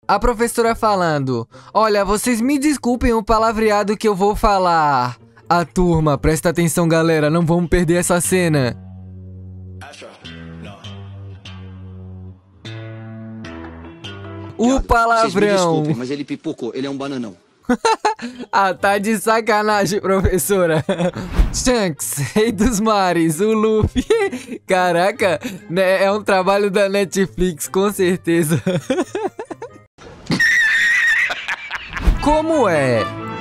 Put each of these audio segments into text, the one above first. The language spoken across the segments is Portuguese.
A professora falando: olha, vocês me desculpem o palavreado que eu vou falar. A turma, presta atenção, galera, não vamos perder essa cena. O palavrão. Vocês me desculpem, mas ele pipocou, ele é um bananão. Ah, tá de sacanagem, professora. Shanks, rei dos mares, o Luffy. Caraca, né, é um trabalho da Netflix, com certeza. Como é?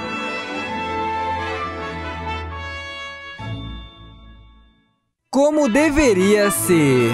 Como deveria ser?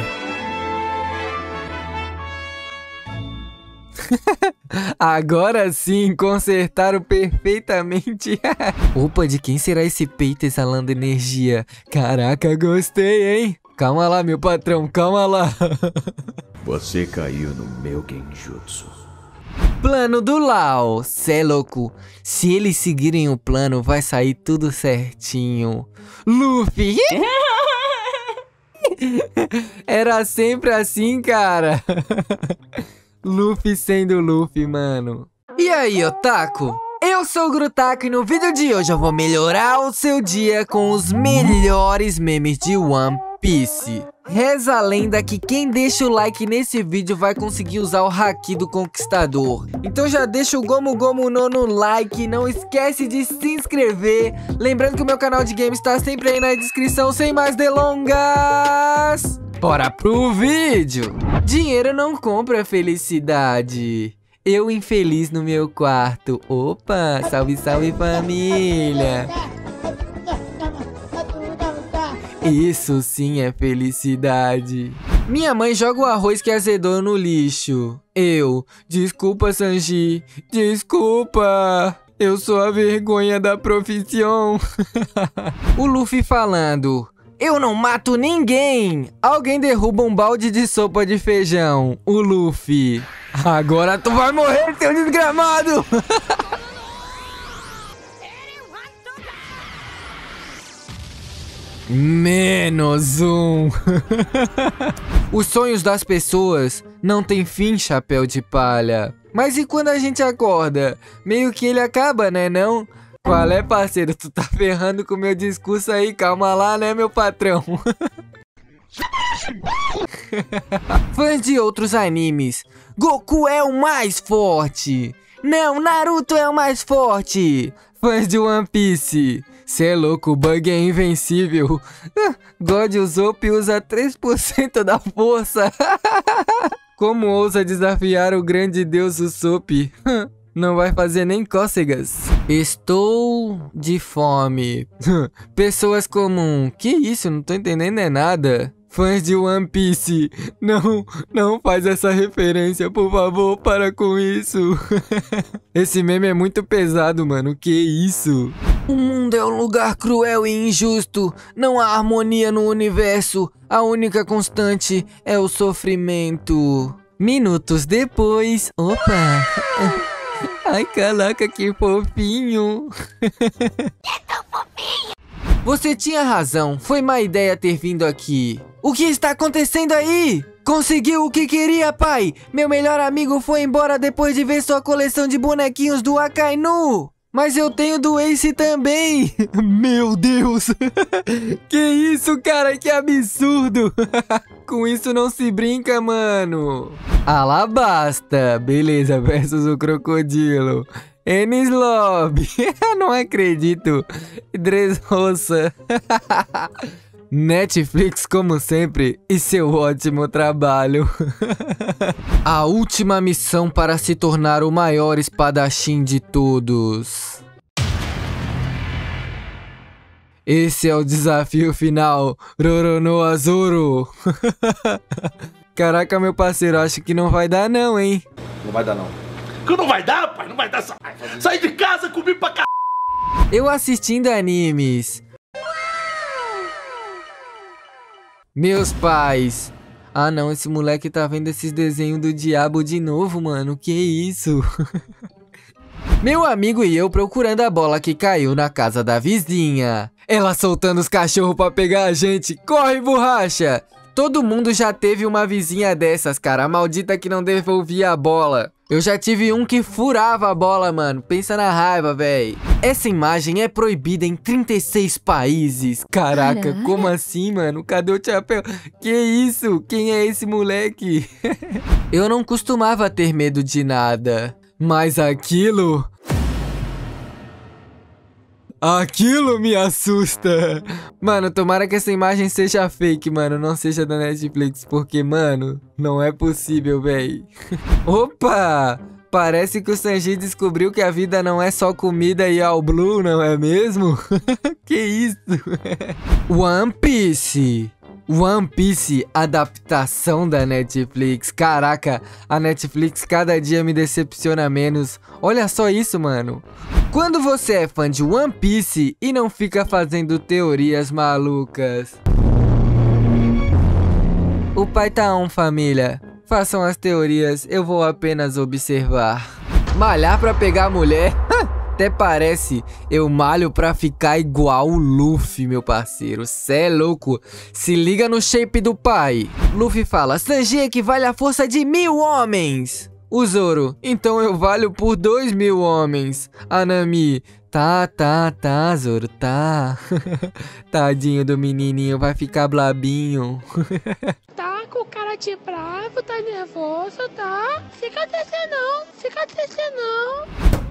Agora sim, consertaram perfeitamente. Opa, de quem será esse peito exalando energia? Caraca, gostei, hein? Calma lá, meu patrão, calma lá. Você caiu no meu genjutsu. Plano do Lau, cê é louco. Se eles seguirem o plano, vai sair tudo certinho. Luffy. Era sempre assim, cara. Luffy sendo Luffy, mano. E aí, otaku? Eu sou o Grutaku e no vídeo de hoje eu vou melhorar o seu dia com os melhores memes de One Piece. Reza a lenda que quem deixa o like nesse vídeo vai conseguir usar o Haki do Conquistador. Então já deixa o Gomu Gomu no like, não esquece de se inscrever. Lembrando que o meu canal de games está sempre aí na descrição, sem mais delongas. Bora pro vídeo! Dinheiro não compra felicidade. Eu infeliz no meu quarto. Opa, salve, salve família. Isso sim é felicidade. Minha mãe joga o arroz que azedou no lixo. Eu, desculpa Sanji, desculpa. Eu sou a vergonha da profissão. O Luffy falando: eu não mato ninguém! Alguém derruba um balde de sopa de feijão. O Luffy: agora tu vai morrer, seu desgramado! Menos um. Os sonhos das pessoas não têm fim, chapéu de palha. Mas e quando a gente acorda? Meio que ele acaba, né, não? Qual é, parceiro? Tu tá ferrando com o meu discurso aí, calma lá, né, meu patrão? Fãs de outros animes: Goku é o mais forte. Não, Naruto é o mais forte. Fãs de One Piece: cê é louco, o Bug é invencível. God Usopp usa 3% da força. Como ousa desafiar o grande deus Usopp? Não vai fazer nem cócegas. Estou de fome. Pessoas comum. Que isso? Não tô entendendo é nada. Fãs de One Piece: não faz essa referência, por favor, para com isso. Esse meme é muito pesado, mano. Que isso? O mundo é um lugar cruel e injusto. Não há harmonia no universo. A única constante é o sofrimento. Minutos depois. Opa! Ai, caraca, que fofinho. É tão fofinho. Você tinha razão, foi má ideia ter vindo aqui. O que está acontecendo aí? Conseguiu o que queria, pai? Meu melhor amigo foi embora depois de ver sua coleção de bonequinhos do Akainu. Mas eu tenho do Ace também. Meu Deus. Que isso, cara, que absurdo. Com isso não se brinca, mano. Alabasta, beleza, versus o crocodilo. Enies Lobby. Não acredito. Dressrosa. Netflix, como sempre, e seu ótimo trabalho. A última missão para se tornar o maior espadachim de todos. Esse é o desafio final, Roronoa Zoro. Caraca, meu parceiro, acho que não vai dar não, hein? Não vai dar não. Não vai dar, pai, não vai dar. Sai de casa comigo pra cá. Eu assistindo animes. Meus pais. Ah não, esse moleque tá vendo esses desenhos do diabo de novo, mano. Que isso? Meu amigo e eu procurando a bola que caiu na casa da vizinha. Ela soltando os cachorros pra pegar a gente. Corre, borracha! Todo mundo já teve uma vizinha dessas, cara. A maldita que não devolvia a bola. Eu já tive um que furava a bola, mano. Pensa na raiva, véi. Essa imagem é proibida em 36 países. Caraca, como assim, mano? Cadê o chapéu? Que isso? Quem é esse moleque? Eu não costumava ter medo de nada. Mas aquilo... Aquilo me assusta. Mano, tomara que essa imagem seja fake, mano. Não seja da Netflix, porque, mano, não é possível, véi. Opa! Parece que o Sanji descobriu que a vida não é só comida e All Blue, não é mesmo? Que isso? One Piece. One Piece, adaptação da Netflix. Caraca, a Netflix cada dia me decepciona menos. Olha só isso, mano. Quando você é fã de One Piece e não fica fazendo teorias malucas. O pai tá on, família. Façam as teorias, eu vou apenas observar. Malhar pra pegar mulher? Até parece, eu malho pra ficar igual o Luffy, meu parceiro. Cê é louco, se liga no shape do pai. Luffy fala, Sanji equivale à força de 1000 homens. O Zoro, então eu valho por 2000 homens. A Nami, tá, Zoro, tá. Tadinho do menininho, vai ficar blabinho. Tá com cara de bravo, tá nervoso, tá? Fica descendo não, fica descendo não.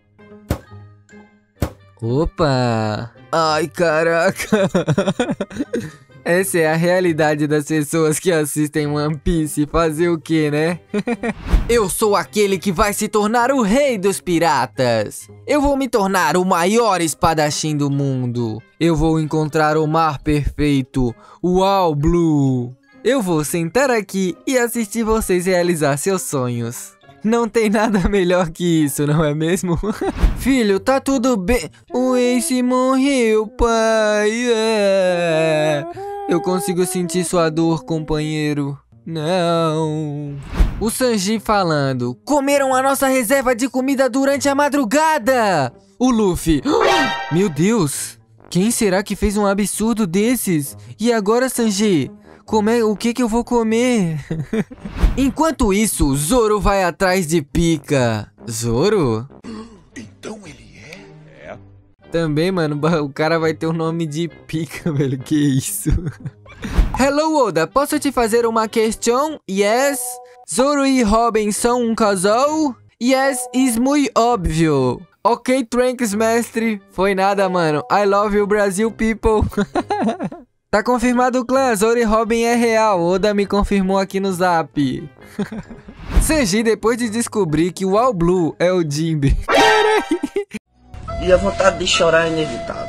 Opa! Ai, caraca! Essa é a realidade das pessoas que assistem One Piece. Fazer o que, né? Eu sou aquele que vai se tornar o rei dos piratas. Eu vou me tornar o maior espadachim do mundo. Eu vou encontrar o mar perfeito, o All Blue. Eu vou sentar aqui e assistir vocês realizar seus sonhos. Não tem nada melhor que isso, não é mesmo? Filho, tá tudo bem. O Ace morreu, pai. Eu consigo sentir sua dor, companheiro. Não. O Sanji falando. Comeram a nossa reserva de comida durante a madrugada. O Luffy. Meu Deus. Quem será que fez um absurdo desses? E agora, Sanji? O que eu vou comer? Enquanto isso, Zoro vai atrás de Pika. Zoro? Então ele é? É. Também, mano, o cara vai ter o nome de Pika, velho. Que isso? Hello, Oda. Posso te fazer uma questão? Yes? Zoro e Robin são um casal? Yes, is muito óbvio. Ok, Trunks, mestre. Foi nada, mano. I love you, Brasil people. Tá confirmado o clã, Zoro e Robin é real, Oda me confirmou aqui no zap. Sanji, depois de descobrir que o All Blue é o Jinbe. E a vontade de chorar é inevitável.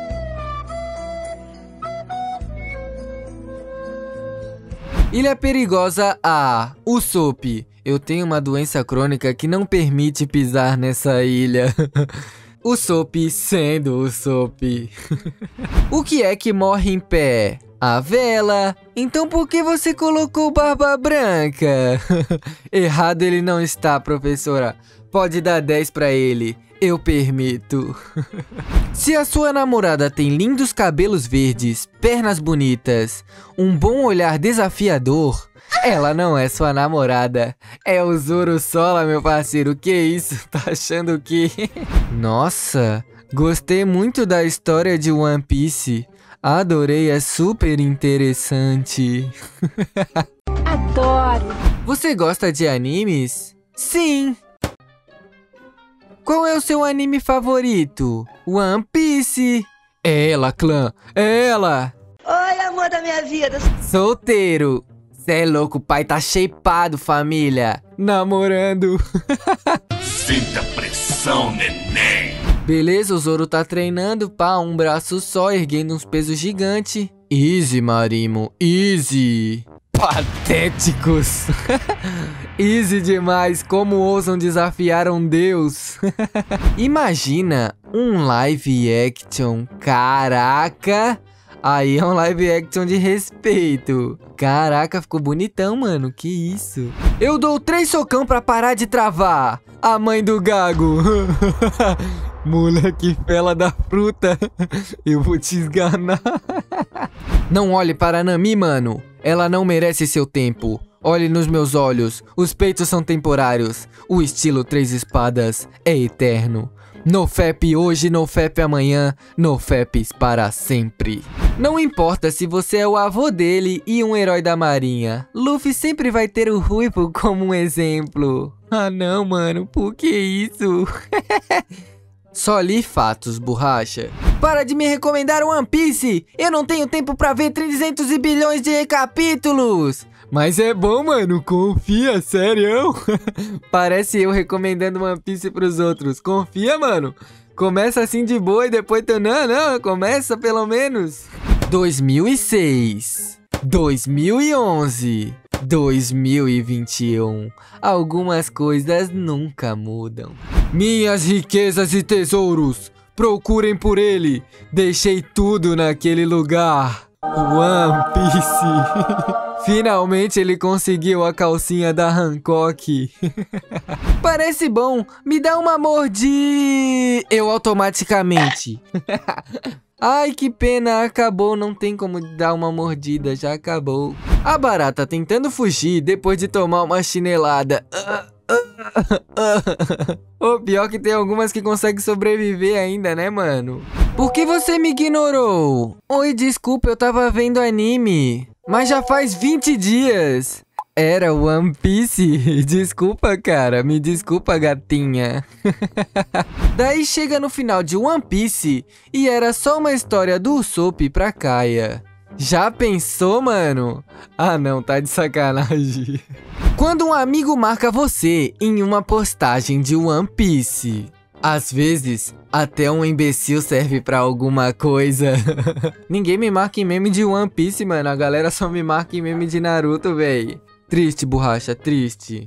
Ilha Perigosa A. Usopp. Eu tenho uma doença crônica que não permite pisar nessa ilha. Usopp sendo Usopp. O que é que morre em pé? A vela. Então por que você colocou barba branca? Errado ele não está, professora. Pode dar 10 pra ele. Eu permito. Se a sua namorada tem lindos cabelos verdes, pernas bonitas, um bom olhar desafiador, ela não é sua namorada. É o Zoro Sola, meu parceiro. Que isso? Tá achando que... Nossa, gostei muito da história de One Piece. Adorei, é super interessante. Adoro. Você gosta de animes? Sim. Qual é o seu anime favorito? One Piece. É ela, clã. É ela. Oi, amor da minha vida. Solteiro. Cê é louco, o pai tá shapeado, família. Namorando. Sinta a pressão, neném. Beleza, o Zoro tá treinando, pá, um braço só, erguendo uns pesos gigantes. Easy, Marimo, easy. Patéticos. Easy demais, como ousam desafiar um deus. Imagina um live action, caraca. Aí é um live action de respeito. Caraca, ficou bonitão, mano. Que isso? Eu dou 3 socão pra parar de travar. A mãe do Gago. Moleque fela da fruta. Eu vou te esganar. Não olhe para a Nami, mano. Ela não merece seu tempo. Olhe nos meus olhos, os peitos são temporários, o estilo 3 espadas é eterno. NoFap hoje, NoFap amanhã, NoFaps para sempre. Não importa se você é o avô dele e um herói da marinha, Luffy sempre vai ter o Ruivo como um exemplo. Ah não, mano, por que isso? Só li fatos, borracha. Para de me recomendar One Piece! Eu não tenho tempo pra ver 300 bilhões de capítulos! Mas é bom, mano, confia, sério. Parece eu recomendando One Piece pros outros. Confia, mano. Começa assim de boa e depois tu... Não, começa pelo menos. 2006, 2011, 2021. Algumas coisas nunca mudam. Minhas riquezas e tesouros, procurem por ele. Deixei tudo naquele lugar. One Piece. Finalmente ele conseguiu a calcinha da Hancock. Parece bom, me dá uma mordida. Eu automaticamente. Ai, que pena, acabou, não tem como dar uma mordida, já acabou. A barata tentando fugir depois de tomar uma chinelada. O pior que tem algumas que conseguem sobreviver ainda, né, mano? Por que você me ignorou? Oi, desculpa, eu tava vendo anime. Mas já faz 20 dias. Era One Piece. Desculpa, cara. Me desculpa, gatinha. Daí chega no final de One Piece e era só uma história do Usopp pra Kaia. Já pensou, mano? Ah, não, tá de sacanagem. Quando um amigo marca você em uma postagem de One Piece, às vezes, até um imbecil serve pra alguma coisa. Ninguém me marca em meme de One Piece, mano. A galera só me marca em meme de Naruto, véi. Triste, borracha, triste.